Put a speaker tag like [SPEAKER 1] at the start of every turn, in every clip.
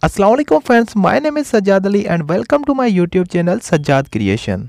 [SPEAKER 1] अस्सलाम वालेकुम friends, my name is Sajjad Ali and welcome to my YouTube channel Sajjad creation.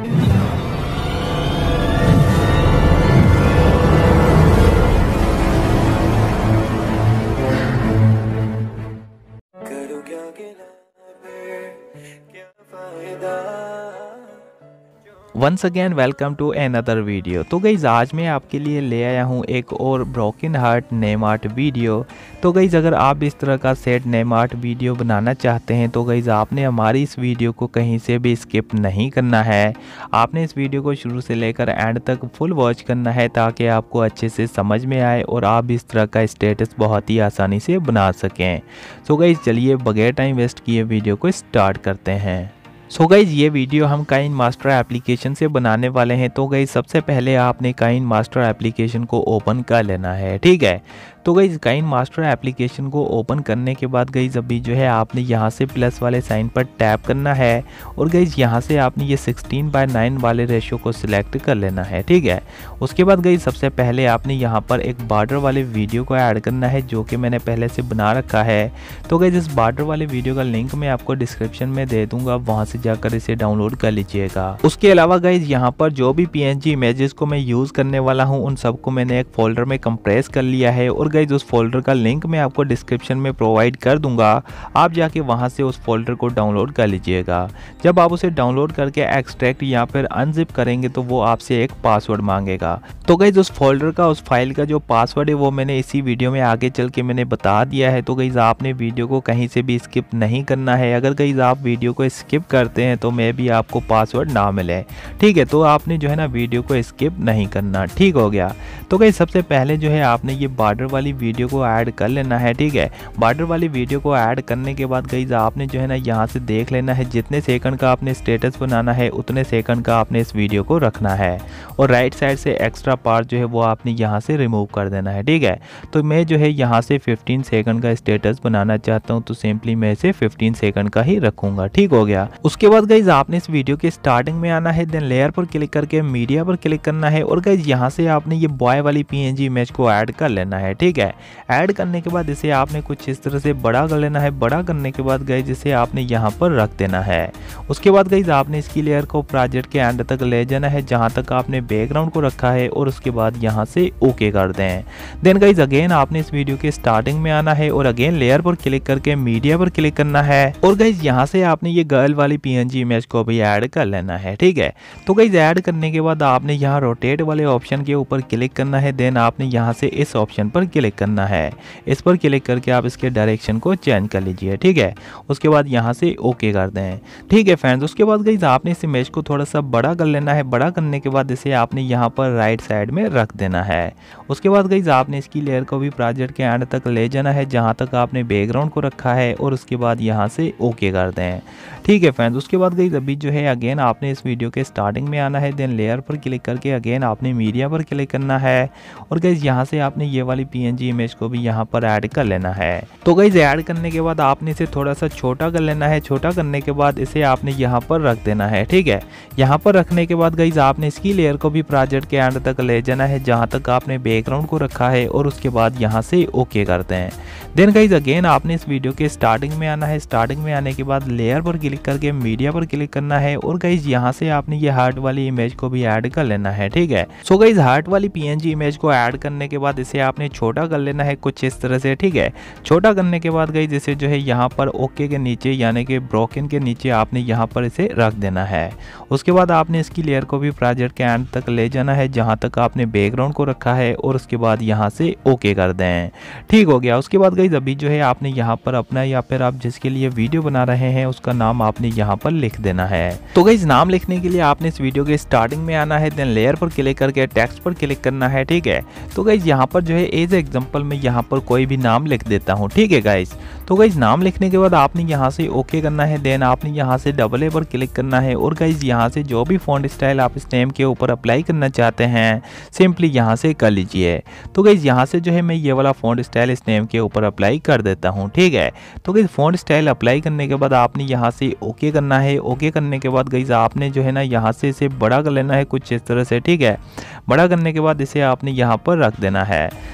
[SPEAKER 1] Once again welcome to another video. तो guys आज मैं आपके लिए ले आया हूँ एक और broken heart name art video. तो गाइज़ अगर आप इस तरह का सेट नेम आर्ट वीडियो बनाना चाहते हैं तो गाइज़ आपने हमारी इस वीडियो को कहीं से भी स्किप नहीं करना है। आपने इस वीडियो को शुरू से लेकर एंड तक फुल वॉच करना है ताकि आपको अच्छे से समझ में आए और आप इस तरह का स्टेटस बहुत ही आसानी से बना सकें। सो गाइज़ चलिए बगैर टाइम वेस्ट किए वीडियो को स्टार्ट करते हैं। सो गाइज़ ये वीडियो हम काइन मास्टर एप्लीकेशन से बनाने वाले हैं। तो गाइज़ सबसे पहले आपने काइन मास्टर एप्लीकेशन को ओपन कर लेना है, ठीक है। तो गाइज़ काइन मास्टर एप्लीकेशन को ओपन करने के बाद गाइज़ अभी जो है आपने यहाँ से प्लस वाले साइन पर टैप करना है और गाइज़ यहाँ से आपने ये 16:9 वाले रेशो को सिलेक्ट कर लेना है, ठीक है। उसके बाद गाइज़ सबसे पहले आपने यहाँ पर एक बॉर्डर वाले वीडियो को ऐड करना है जो कि मैंने पहले से बना रखा है। तो गाइज़ इस बॉर्डर वाले वीडियो का लिंक मैं आपको डिस्क्रिप्शन में दे दूँगा, वहाँ से जाकर इसे डाउनलोड कर लीजिएगा। उसके अलावा गाइज़ यहाँ पर जो भी PNG इमेजेस को मैं यूज़ करने वाला हूँ उन सबको मैंने एक फोल्डर में कंप्रेस कर लिया है और गाइज़ उस फोल्डर का लिंक मैं आपको डिस्क्रिप्शन में प्रोवाइड कर दूंगा। आप जाके वहां से उस फोल्डर को डाउनलोड कर लीजिएगा। जब आप उसे डाउनलोड करके एक्सट्रैक्ट या फिर अनजिप करेंगे तो वो आपसे एक पासवर्ड मांगेगा। तो गाइज़ उस फोल्डर का उस फाइल का जो पासवर्ड है वो मैंने इसी वीडियो में आगे चल के मैंने बता दिया है। तो गाइज़ आपने वीडियो को कहीं से भी स्किप नहीं करना है। अगर गाइज़ आप वीडियो को स्किप करते हैं तो मे भी आपको पासवर्ड ना मिले, ठीक है। तो आपने जो है ना वीडियो को स्किप नहीं करना, ठीक हो गया। तो गाइज़ सबसे पहले जो है आपने ये बॉर्डर वाली वीडियो को ऐड कर लेना है, ठीक है। बॉर्डर वाली वीडियो को ऐड करने के बाद गाइज़ आपने जो है ना यहाँ से देख लेना है जितने सेकंड का आपने स्टेटस बनाना है उतने सेकंड का आपने इस वीडियो को रखना है और राइट साइड से एक्स्ट्रा पार्ट जो है वो आपने यहाँ से रिमूव कर देना है, ठीक है। तो मैं जो है यहाँ से 15 सेकंड का स्टेटस बनाना चाहता हूँ तो सिंपली मैं इसे 15 सेकंड का ही रखूंगा, ठीक हो गया। उसके बाद गाइज़ आपने इस वीडियो के स्टार्टिंग में आना है, देन लेयर पर क्लिक करके मीडिया पर क्लिक करना है और गाइज़ यहाँ से आपने ये बॉय वाली PNG इमेज को ऐड कर लेना है, ठीक है। ऐड करने के बाद इसे आपने कुछ इस तरह से बड़ा कर लेना है। बड़ा करने के बाद गाइज़ इसे आपने यहाँ पर रख देना है। उसके बाद गाइज़ आपने इसकी लेयर को प्रोजेक्ट के एंड तक ले जाना है जहाँ तक आपने बैकग्राउंड को रखा है और उसके बाद यहाँ से ओके कर दें। देन गाइज़ अगेन आपने इस वीडियो के स्टार्टिंग में आना है और अगेन लेयर पर क्लिक करके मीडिया पर क्लिक करना है और गाइज़ यहाँ से आपने ये गर्ल वाली PNG इमेज को भी ऐड कर लेना है, ठीक है। तो गाइज़ ऐड करने के बाद आपने यहाँ रोटेट वाले ऑप्शन के ऊपर क्लिक करना है। देन आपने यहाँ से इस ऑप्शन पर क्लिक करना है। इस पर क्लिक करके आप इसके डायरेक्शन को चेंज कर लीजिए, ठीक है। उसके बाद यहाँ से ओके कर दें, ठीक है फ्रेंड्स। उसके बाद गाइज़ आपने इस इमेज को थोड़ा सा बड़ा कर लेना है। बड़ा करने के बाद इसे आपने यहाँ पर राइट साइड में रख देना है। उसके बाद गाइज़ आपने इसकी लेयर को भी प्रोजेक्ट के एंड तक ले जाना है जहाँ तक आपने बैकग्राउंड को रखा है और उसके बाद यहाँ से ओके कर दें, ठीक है फ्रेंड्स। उसके बाद गाइज़ अभी जो है अगेन आपने इस वीडियो के स्टार्टिंग में आना है, देन लेयर पर क्लिक करके अगेन आपने मीडिया पर क्लिक करना है और गाइज़ यहाँ से आपने ये वाली PNG इमेज को भी यहाँ पर ऐड कर लेना है। तो गाइज़ ऐड करने के बाद आपने इसे थोड़ा सा छोटा कर लेना है। छोटा करने के बाद इसे आपने यहाँ पर रख देना है, ठीक है। यहाँ पर रखने के बाद गाइज़ आपने इसकी लेयर को भी प्रोजेक्ट के एंड तक ले जाना है जहाँ तक आपने बैकग्राउंड को रखा है और उसके बाद यहाँ से ओके करते हैं। देन गाइज़ अगेन आपने इस वीडियो के स्टार्टिंग में आना है। स्टार्टिंग में आने के बाद लेयर पर क्लिक करके मीडिया पर क्लिक करना है और गाइज़ यहाँ से आपने ये हार्ट वाली इमेज को भी ऐड कर लेना है, ठीक है। सो गाइज़ हार्ट वाली PNG इमेज को ऐड करने के बाद इसे आपने छोटा कर लेना है कुछ इस तरह से, ठीक है। छोटा करने के बाद गाइज़ इसे जो है यहाँ पर ओके के नीचे यानी कि ब्रोकन के नीचे आपने यहाँ पर इसे रख देना है। उसके बाद आपने इसकी लेयर को भी प्रोजेक्ट के एंड तक ले जाना है जहाँ तक आपने बैकग्राउंड को रखा है और उसके बाद यहाँ से ओके कर दें, ठीक हो गया। उसके बाद गाइज़ अभी जो है आपने यहाँ पर अपना या फिर आप जिसके लिए वीडियो बना रहे हैं उसका नाम आपने यहाँ पर लिख देना है। तो गाइज़ नाम लिखने के लिए आपने इस वीडियो के स्टार्टिंग में आना है, देन लेयर पर क्लिक करके टेक्स्ट पर क्लिक करना है, ठीक है। तो गाइज़ यहाँ पर जो है एज एग्जाम्पल में यहाँ पर कोई भी नाम लिख देता हूँ, ठीक है गाइज़। तो गाइज़ नाम लिखने के बाद आपने यहाँ से ओके करना है। देन आपने यहाँ से AA पर क्लिक करना है और गाइज़ यहाँ से जो भी फॉन्ट स्टाइल आप इस नेम के ऊपर अप्लाई करना चाहते हैं सिंपली यहाँ से कर लीजिए। तो गाइज़ यहाँ से जो है मैं ये वाला फॉन्ट स्टाइल इस नेम के ऊपर अप्लाई कर देता हूँ, ठीक है। तो गाइज़ फॉन्ट स्टाइल अप्लाई करने के बाद आपने यहाँ से ओके करना है। ओके करने के बाद गाइज़ आपने जो है ना यहाँ से इसे बड़ा कर लेना है कुछ इस तरह से, ठीक है। बड़ा करने के बाद इसे आपने यहाँ पर रख देना है।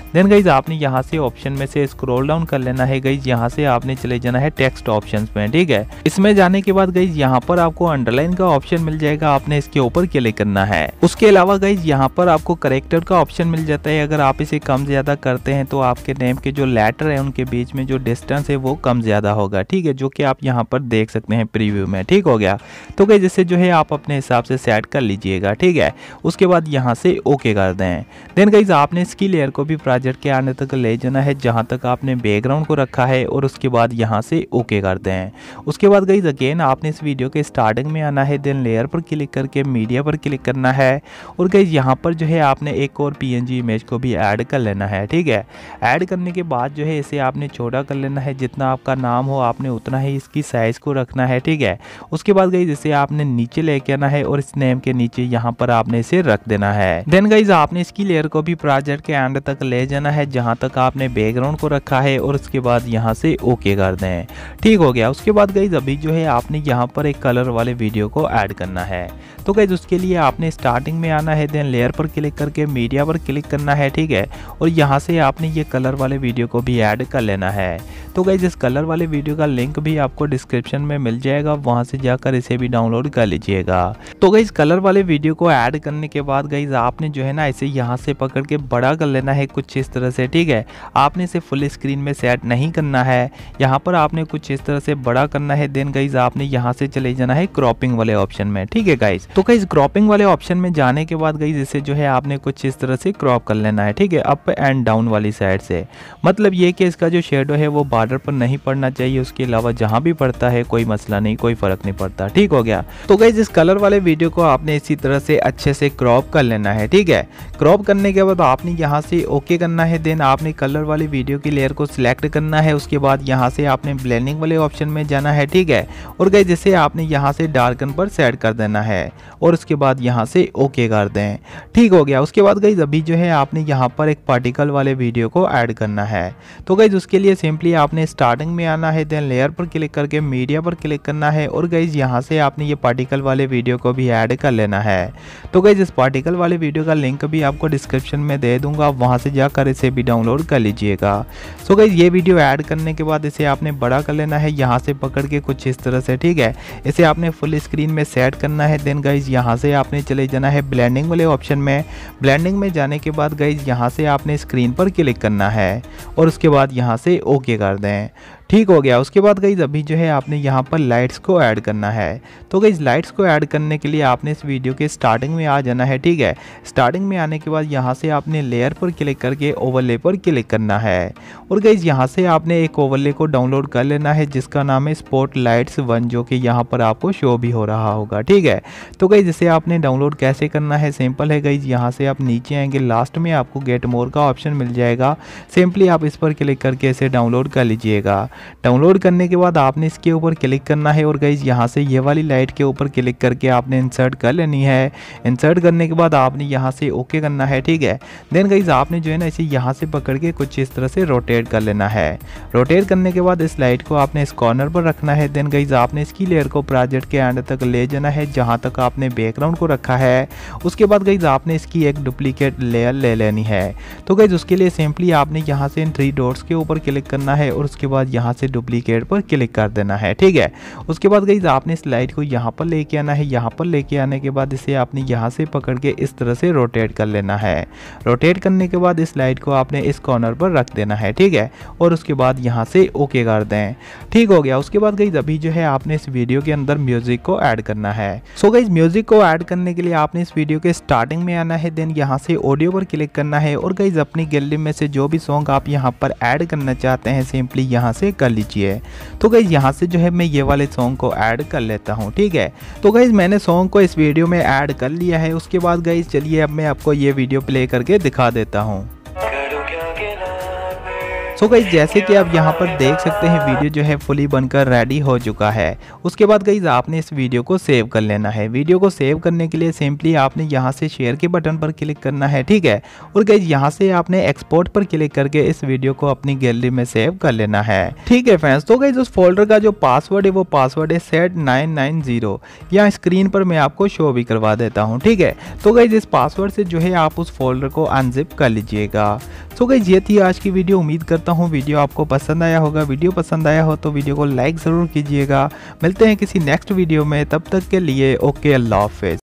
[SPEAKER 1] देन गाइज आपने यहाँ से ऑप्शन में से स्क्रॉल डाउन कर लेना है गाइज, यहाँ से आपने चले जाना है टेक्स्ट ऑप्शंस में, ठीक है। इसमें जाने के बाद गाइज यहाँ पर आपको अंडरलाइन का ऑप्शन मिल जाएगा, आपने इसके ऊपर क्लिक करना है। उसके अलावा गाइज यहाँ पर आपको करेक्टर का ऑप्शन मिल जाता है, अगर आप इसे कम ज्यादा करते हैं तो आपके नेम के जो लेटर है उनके बीच में जो डिस्टेंस है वो कम ज्यादा होगा, ठीक है, जो कि आप यहाँ पर देख सकते हैं प्रीव्यू में, ठीक हो गया। तो गाइज इसे जो है आप अपने हिसाब से सेट कर लीजिएगा, ठीक है। उसके बाद यहाँ से ओके कर दें। देन गाइज आपने इसकी लेयर को भी प्रोजेक्ट के आने तक ले जाना है जहाँ तक आपने बैकग्राउंड को रखा है, और उसके बाद यहाँ से ओके कर दें। उसके बाद गाइज अगेन आपने इस वीडियो के स्टार्टिंग में आना है, देन लेयर पर क्लिक करके मीडिया पर क्लिक करना है, और गाइज यहाँ पर जो है आपने एक और PNG इमेज को भी ऐड कर लेना है, ठीक है। ऐड करने के बाद जो है इसे आपने छोटा कर लेना है, जितना आपका नाम हो आपने उतना ही इसकी साइज को रखना है, ठीक है। उसके बाद गाइज इसे आपने नीचे लेके आना है और इस नेम के नीचे यहाँ पर आपने इसे रख देना है। देन गाइज आपने इसकी लेयर को भी प्रोजेक्ट के एंड तक ले जाना है जहाँ तक आपने बैकग्राउंड को रखा है, और उसके बाद यहाँ से ओके कर दें, ठीक हो गया। उसके बाद गाइज अभी जो है आपने यहाँ पर एक कलर वाले वीडियो को ऐड करना है। तो गाइज उसके लिए आपने स्टार्टिंग में आना है, देन लेयर पर क्लिक करके मीडिया पर क्लिक करना है, ठीक है, और यहाँ से आपने ये कलर वाले वीडियो को भी ऐड कर लेना है। तो गाइज इस कलर वाले वीडियो का लिंक भी आपको डिस्क्रिप्शन में मिल जाएगा, वहाँ से जाकर इसे भी डाउनलोड कर लीजिएगा। तो गाइज कलर वाले वीडियो को ऐड करने के बाद गाइज आपने जो है ना इसे यहाँ से पकड़ के बड़ा कर लेना है कुछ इस तरह से, ठीक है। आपने इसे फुल स्क्रीन में सेट नहीं करना है, यहाँ पर आपने कुछ इस तरह से बड़ा करना है। देन गाइज आपने यहाँ से चले जाना है क्रॉपिंग वाले ऑप्शन में, ठीक है गाइज। तो गाइज क्रॉपिंग वाले ऑप्शन में जाने के बाद गाइज इसे जो है आपने कुछ इस तरह से क्रॉप कर लेना है, ठीक है, अप एंड डाउन वाली साइड से। मतलब ये कि इसका जो शेडो है वो बॉर्डर पर नहीं पड़ना चाहिए, उसके अलावा जहाँ भी पड़ता है कोई मसला नहीं, कोई फर्क नहीं पड़ता, ठीक हो गया। तो गाइज इस कलर वाले वीडियो को आपने इसी तरह से अच्छे से क्रॉप कर लेना है, ठीक है। क्रॉप करने के बाद आपने यहाँ से ओके करना है, देन आपने कलर वाली वीडियो की लेयर को सिलेक्ट करना है। उसके बाद यहाँ से आपने ब्लेंडिंग वाले ऑप्शन में जाना है, ठीक है, और गाइस जिसे आपने यहाँ से डार्कन पर सेट कर देना है, और उसके बाद यहाँ से ओके कर दें, ठीक हो गया। उसके बाद गाइस अभी जो है आपने यहाँ पर एक पार्टिकल वाले वीडियो को ऐड करना है। तो गाइस उसके लिए सिंपली आपने स्टार्टिंग में आना है, देन लेयर पर क्लिक करके मीडिया पर क्लिक करना है, और गाइस यहाँ से आपने ये पार्टिकल वाले वीडियो को भी ऐड कर लेना है। तो गाइस इस पार्टिकल वाले वीडियो का लिंक भी आपको डिस्क्रिप्शन में दे दूंगा, वहां से जाकर इसे भी डाउनलोड कर लीजिएगा। सो गाइस ये वीडियो ऐड करने के बाद इसे आपने बड़ा कर लेना है, यहाँ से पकड़ के कुछ इस तरह से, ठीक है। इसे आपने फुल स्क्रीन में सेट करना है। देन गाइस यहाँ से आपने चले जाना है ब्लेंडिंग वाले ऑप्शन में। ब्लेंडिंग में जाने के बाद गाइस यहाँ से आपने स्क्रीन पर क्लिक करना है, और उसके बाद यहाँ से ओके कर दें, ठीक हो गया। उसके बाद गाइस अभी जो है आपने यहाँ पर लाइट्स को ऐड करना है। तो गाइस लाइट्स को ऐड करने के लिए आपने इस वीडियो के स्टार्टिंग में आ जाना है, ठीक है। स्टार्टिंग में आने के बाद यहाँ से आपने लेयर पर क्लिक करके ओवरले पर क्लिक करना है, और गाइस यहाँ से आपने एक ओवरले को डाउनलोड कर लेना है जिसका नाम है स्पॉटलाइट्स 1, जो कि यहाँ पर आपको शो भी हो रहा होगा, ठीक है। तो गाइस इसे आपने डाउनलोड कैसे करना है, सिंपल है गाइस। यहाँ से आप नीचे आएंगे, लास्ट में आपको गेट मोर का ऑप्शन मिल जाएगा, सिंपली आप इस पर क्लिक करके इसे डाउनलोड कर लीजिएगा। डाउनलोड करने के बाद आपने इसके ऊपर क्लिक करना है, और गाइस यहाँ से ये वाली लाइट के ऊपर क्लिक करके आपने इंसर्ट कर लेनी है। इंसर्ट करने के बाद आपने यहाँ से ओके करना है, ठीक है। देन गाइस आपने जो है ना इसे यहाँ से पकड़ के कुछ इस तरह से रोटेट कर लेना है। रोटेट करने के बाद इस लाइट को आपने इस कॉर्नर पर रखना है। देन गाइस आपने इसकी लेयर को प्रोजेक्ट के एंड तक ले जाना है जहाँ तक आपने बैकग्राउंड को रखा है। उसके बाद गाइस आपने इसकी एक डुप्लीकेट लेयर ले लेनी है। तो गाइस उसके लिए सिंपली आपने यहाँ से इन 3 डॉट्स के ऊपर क्लिक करना है, और उसके बाद यहाँ से डुप्लीकेट पर क्लिक कर देना है, ठीक है। उसके बाद गाइस आपने इस लाइट को यहाँ पर लेके आना है। यहाँ पर लेके आने के बाद इसे आपने यहाँ से पकड़ के इस तरह से रोटेट कर लेना है। रोटेट करने के बाद इस लाइट को आपने इस कॉर्नर पर रख देना है, ठीक है, और उसके बाद यहाँ से ओके कर दें, ठीक हो गया। उसके बाद गाइस अभी जो है आपने इस वीडियो के अंदर म्यूजिक को ऐड करना है। सो गाइस म्यूजिक को ऐड करने के लिए आपने इस वीडियो के स्टार्टिंग में आना है, देन यहाँ से ऑडियो पर क्लिक करना है, और गाइस अपनी गैलरी में से जो भी सॉन्ग आप यहाँ पर ऐड करना चाहते हैं सिंपली यहाँ से कर लीजिए। तो गाइस यहाँ से जो है मैं ये वाले सॉन्ग को ऐड कर लेता हूँ, ठीक है। तो गाइस मैंने सॉन्ग को इस वीडियो में ऐड कर लिया है। उसके बाद गाइस चलिए अब मैं आपको ये वीडियो प्ले करके दिखा देता हूँ। सो गाइस जैसे कि आप यहाँ पर देख सकते हैं वीडियो जो है फुली बनकर रेडी हो चुका है। उसके बाद गाइस आपने इस वीडियो को सेव कर लेना है। वीडियो को सेव करने के लिए सिंपली आपने यहाँ से शेयर के बटन पर क्लिक करना है, ठीक है। और गाइस यहाँ से आपने एक्सपोर्ट पर क्लिक करके इस वीडियो को अपनी गैलरी में सेव कर लेना है, ठीक है फ्रेंड्स। तो गाइस उस फोल्डर का जो पासवर्ड है वो पासवर्ड है सेट990। यहाँ स्क्रीन पर मैं आपको शो भी करवा देता हूँ, ठीक है। तो गाइस इस पासवर्ड से जो है आप उस फोल्डर को अनजिप कर लीजिएगा। सो गाइस ये थी आज की वीडियो। उम्मीद करता हूँ वीडियो आपको पसंद आया होगा। वीडियो पसंद आया हो तो वीडियो को लाइक ज़रूर कीजिएगा। मिलते हैं किसी नेक्स्ट वीडियो में, तब तक के लिए ओके, अल्लाह हाफिज़।